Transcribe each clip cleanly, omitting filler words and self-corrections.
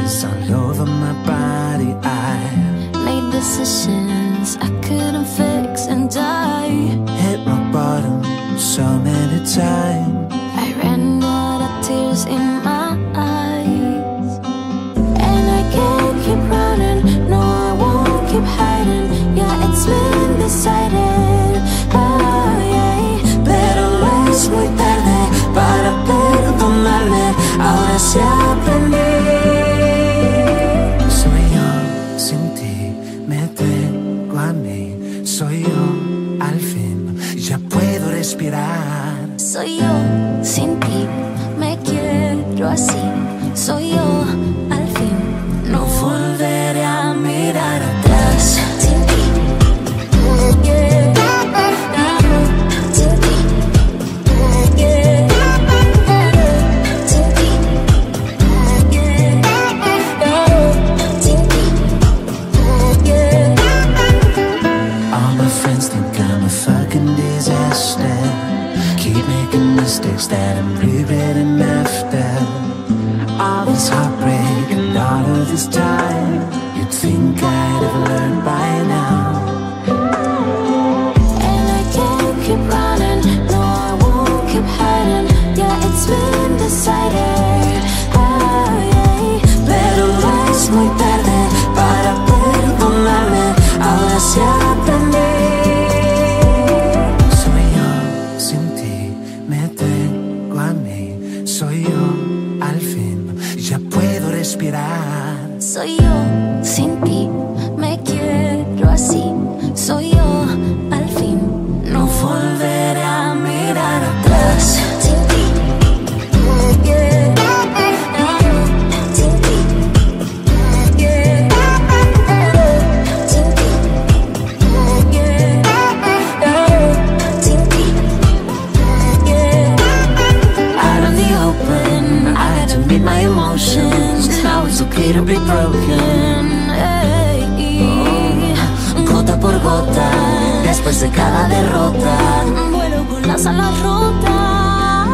bruises all over my body. I made decisions I couldn't fix, and I hit rock bottom so many times. I ran out of tears in my eyes, and I can't keep running. No, I won't keep hiding. Yeah, it's been decided. Oh, yeah. Pero es muy tarde para perdonarme. Ahora sí aprendí. Soy yo sin ti, me tengo a mí. Soy yo al fin, ya puedo respirar. Soy yo sin ti, me quiero así. Soy yo al fin, no volveré a mirar atrás. Sin ti, yeah. Sin ti, yeah. Sin ti, yeah. Sin ti, yeah. All my friends think I'm a fucking disaster. Keep making mistakes that I'm regretting after. All this heartbreak and all of this time, you'd think I'd have learned by now. And I can't keep running. No, I won't keep hiding. Yeah, it's been decided. Oh, yeah. Pero es muy tarde para perdonarme. Ahora sí aprendí. Soy yo sin ti, me tengo a mí. Soy yo al fin, ya puedo respirar. Soy yo sin ti, me quiero así. Soy yo al fin, no volveré a mirar atrás. Sin ti, yeah. Sin ti, yeah. Sin ti, yeah. Sin ti, yeah. Out in the open, I had to meet my emotions. Now it's okay to be broken. Hey. Gota por gota, después de cada derrota, vuelo con las alas rotas.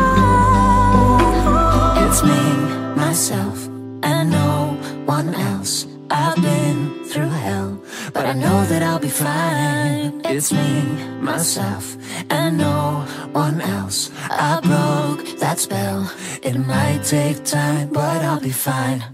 It's me, myself, and no one else. I've been through hell, but I know that I'll be fine. It's me, myself, and no one else. I broke that spell. It might take time, but I'll be fine.